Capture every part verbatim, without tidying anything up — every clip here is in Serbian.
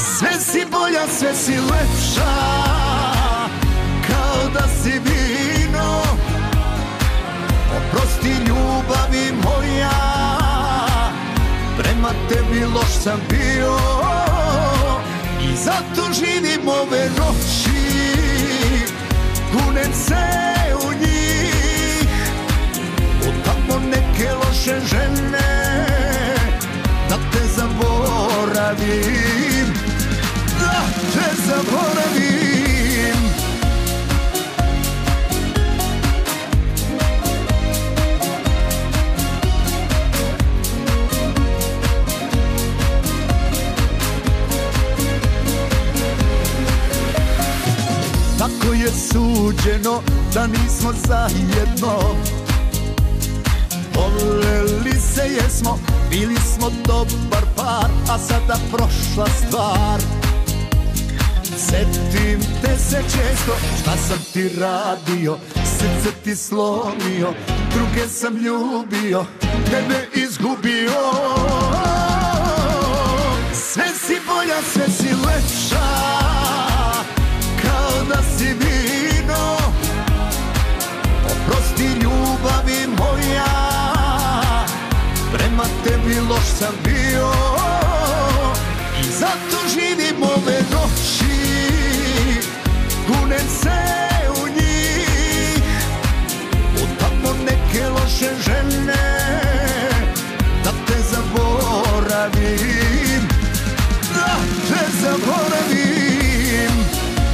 Sve si bolja, sve si lepša, kao da si vino. Oprosti ljubavi moja, prema tebi loš sam bio, i zato živim ove noći, kunem se u njih. U tamo neke loše žene, da te zaboravim, da te zaboravim. Tako je suđeno da nismo zajedno, voleli se jesmo, bili smo dobar par, a sada prošla stvar. Setim te se često, šta sam ti radio, srce ti slomio, druge sam ljubio, tebe izgubio. Sve si bolja, sve si lepša, kao da si vino. Oprosti ljubavi moja, prema tebi loš sam bio, i zato živim ove noći, kunem se u njih. U tamo neke loše žene, da te zaboravim, da te zaboravim.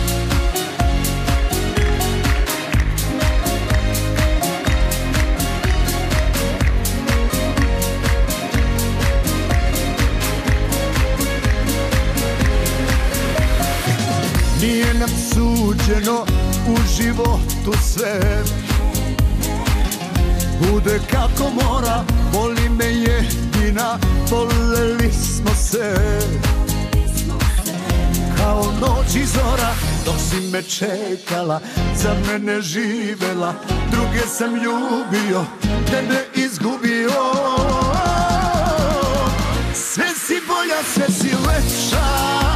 Nije nam suđeno u životu sve, bude kako mora, voli me jedina, voleli smo se. Kao noć i zora, dok si me čekala, za mene živela, druge sam ljubio, tebe izgubio. Sve si bolja, sve si lepša,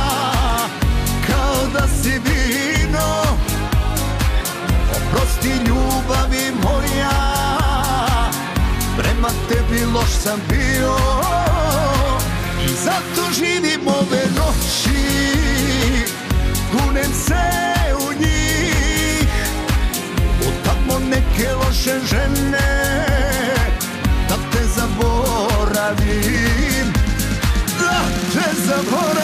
kao da si vino. Oprosti ljubavi moja, prema tebi loš sam bio, i zato živim ove noći, kunem se u njih. U tamo neke loše žene, da te zaboravim, da te zaboravim.